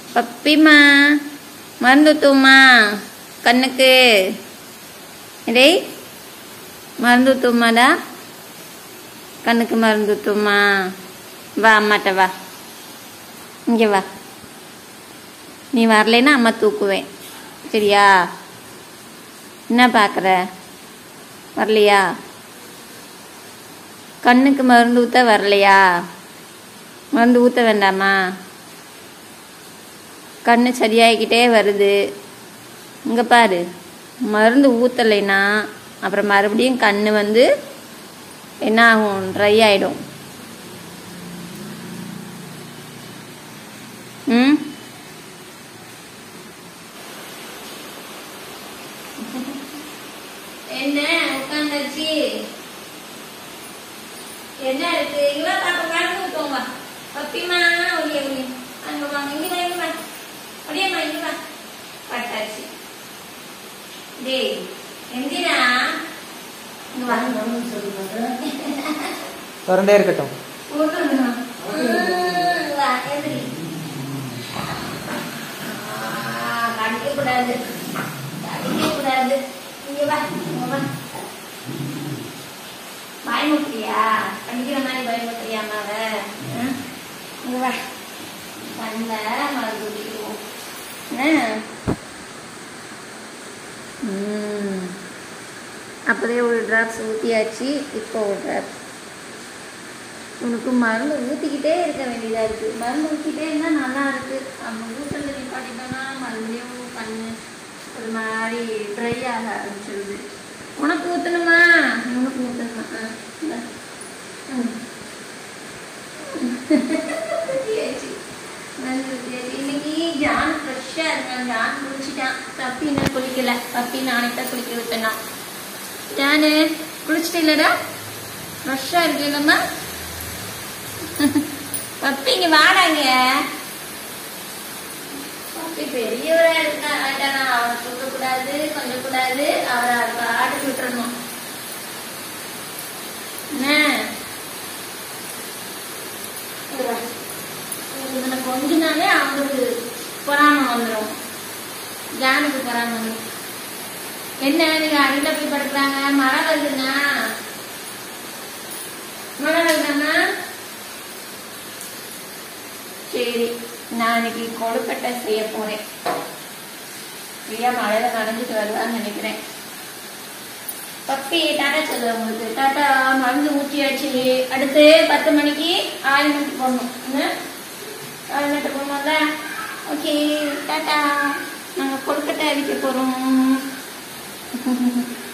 பப்பிமா மருந்து ஊத்துமா கண்ணுக்கு. டேய் மருந்து ஊத்துமாடா, கண்ணுக்கு மருந்து ஊத்துமா. வா அம்மாட்ட வா, இங்கே வா. நீ வரலைன்னா அம்மா தூக்குவேன் சரியா? என்ன பார்க்குற? வரலையா? கண்ணுக்கு மருந்து ஊற்ற வரலையா? மருந்து ஊற்ற வேண்டாமா? கண்ணு சரியாகிக்கிட்டே வருது. இங்கே பாரு, மருந்து ஊற்றலைன்னா அப்புறம் மறுபடியும் கண்ணு வந்து என்ன ஆகும்? ட்ரை ஆகிடும். ம் என்ன உட்காந்துச்சு? என்ன இருக்கு? இவா பாப்பா கலந்து ஊத்துவோம். வா பப்பிமா, ஒளிய ஒளிய அங்க வாங்க. இங்க வா, இங்க வா, ஒளியம்மா இங்க வா. பட்டாச்சு. டேய் எந்திரா, இங்க வா. திறந்தே இருக்கட்டும். வா எந்திரி. கடிக்க கூடாது, கடிக்க கூடாது. இங்க வா, இங்க வா. பயமுத்தியா? கடிக்கிற மாதிரி பயமுத்தியா அம்மாவை? இங்க வா, கண்ணில் மருந்து ஊற்றிக்குவோம். அப்போதே ஒரு ட்ராப்ஸ் ஊற்றியாச்சு. இப்போ ஒரு ட்ராப்ஸ். உனக்கு மருந்து ஊற்றிக்கிட்டே இருக்க வேண்டியதாக இருக்குது. மருந்து ஊற்றிக்கிட்டே இருந்தால் நல்லா இருக்குது. நம்ம ஊற்றுறது நிப்பாட்டிட்டோன்னா மறுபடியும் கண் ஒரு மாதிரி ட்ரை ஆக ஆரம்பிச்சிருது. உனக்கு ஊற்றணுமா? உனக்கு ஊற்றணுமா? இன்னைக்கு ஜான் ஃப்ரெஷ்ஷாக இருக்கான். ஜான் குளிச்சுட்டான். பப்பி இன்னும் குளிக்கல. பப்பி நாளைக்கு குளிக்க விட்டேன்னா. ஜானு குளிச்சுட்டு இல்லைடா? ஃப்ரெஷ்ஷாக இருக்கு இல்லைம்மா? பப்பி இங்கே வாடாங்க. பப்பி பெரியவராக இருக்கா ஆட்டானா? அவனை தூக்கக்கூடாது, கொஞ்சம் கூடாது. அவரை பாட்டுக்கு விட்டுறணும். என்ன இதுல கொஞ்ச நாளே அவங்களுக்கு பொறாம வந்துடும். ஜானுக்கு பொறாம வந்துடும். என்ன நீங்க அடியில போய் படுக்கிறாங்க? மழை வருதுண்ணா, மழை வருதாண்ணா? சரி, நான் இன்னைக்கு கொழுக்கட்டை செய்ய போறேன். பிரியா மழையில நனைஞ்சிட்டு வருவான்னு நினைக்கிறேன். பப்பி டாட்டா சொல்லுவேன் உங்களுக்கு. டாட்டா. மருந்து ஊற்றியாச்சு. அடுத்து 10 மணிக்கு ஆயில்மெண்ட் போடணும். ஆயில்மெண்ட் போடணும்ல? Okay tata. நாங்கள் கொழுக்கட்டை அடிக்க போகிறோம்.